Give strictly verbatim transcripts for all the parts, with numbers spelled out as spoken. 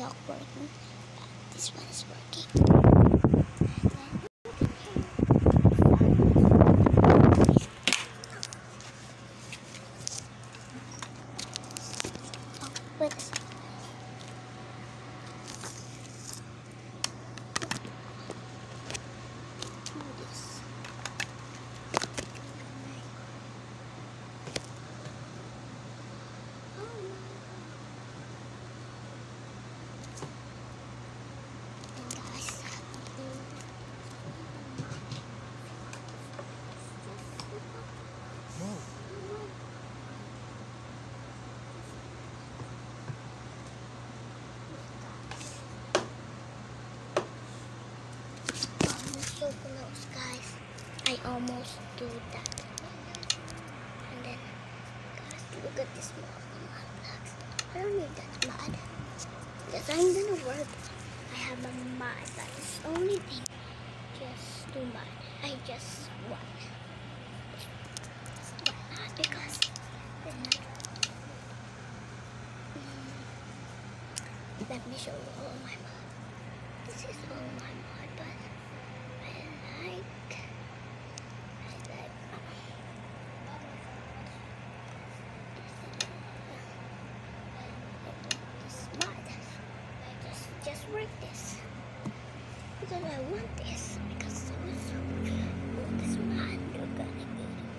not working. This one is working. Wait a second. So close, guys. I almost do that. And then, guys, look at this mud blocks. I don't need that mud. Because I'm gonna work. I have a mud, but it's only thing. Just do mud. I just want. Why not? Because they're not. Mm. Let me show you all my mud. This is all my mud, but I like, I like this mud. Just, just work this because I want this because it was so good. This mud, look at it.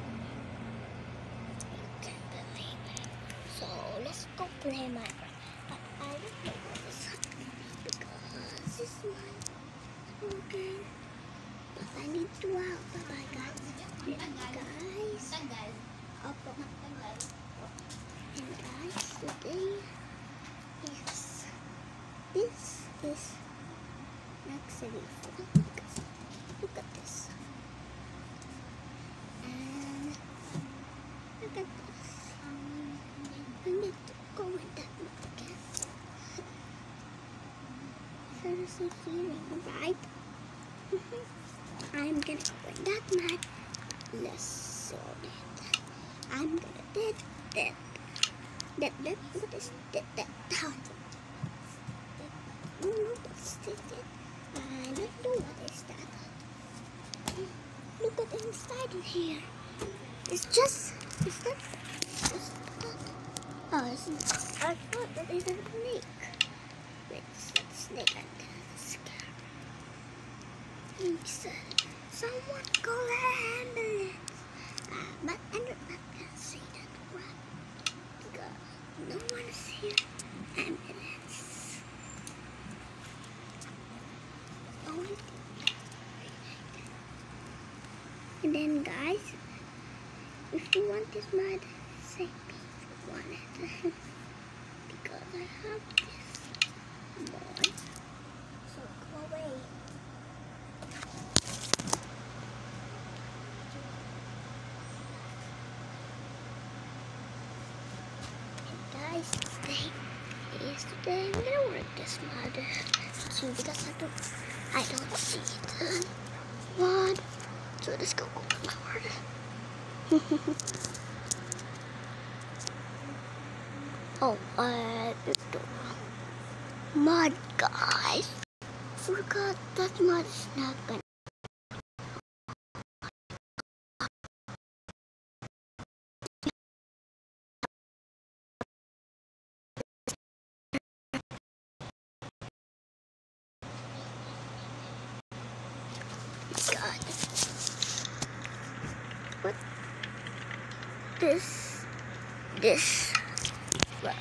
You can't believe it. So let's go play Minecraft. But I don't know what is happening because this mud. Okay. But I need to out. Bye-bye, guys. And guys. Opo. And guys, today is this is actually fun because look at this. And look at this. I need to go with that one again. There's a healing, right? I'm gonna go in that map. Let's solve it. I'm gonna dead that that that what is that that down? No, no, what's this? I don't know what is that. Look at the inside in here. It's just is that is that oh it's I thought that is a snake. Wait, it's a snake I'm gonna scare. He said, someone call an ambulance. Uh, but I'm not gonna say that word because no one is here. Ambulance. Only thing. And then, guys, if you want this mud, say me if you want it. Because I have this mud. So go away. Guys, today is today I'm gonna work this mud too because I don't I don't see it. Mud. So let's go open my word. Oh, uh mud, guys. Forgot that mud is not gonna God. What? This, this, what?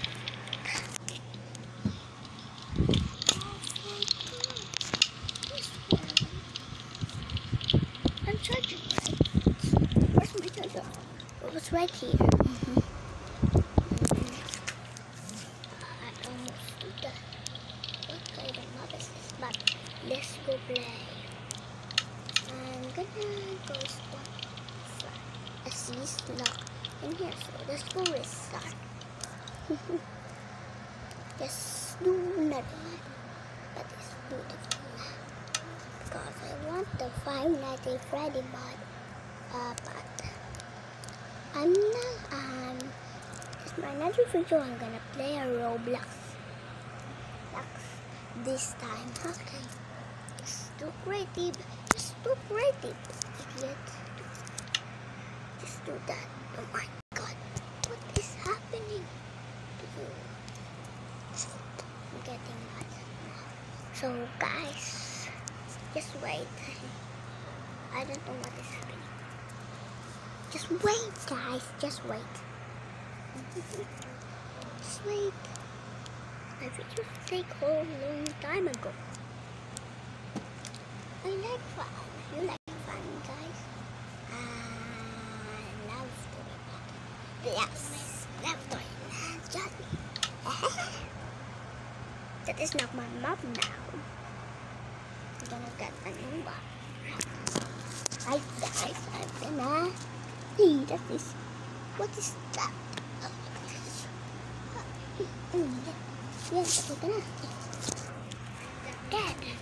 I'm charging, right? Where's my charger? It was right here. Mm-hmm. I almost did that. What? I don't know this is, but let's go play. I'm gonna go start a cease lock in here, so let's go restart. Just do another one, but it's beautiful because I want the Five Nights at Freddy mod. Uh, but I'm not. Um, it's my another video. I'm gonna play a Roblox. Roblox. this time. Okay. Just do creative. Just do creative. Idiot. Just do that. Oh my god. What is happening to you? I'm getting mad now. So guys, just wait. I don't know what is happening. Just wait guys. Just wait. Just wait. I video take a long time ago. I like fun. You like fun, guys? I love doing that. Yes, love doing that. Just that is not my mom now. I'm gonna get a new one. Hi guys, I'm gonna see that is. What is that? Oh, yeah. Yan, tapos na. Dad.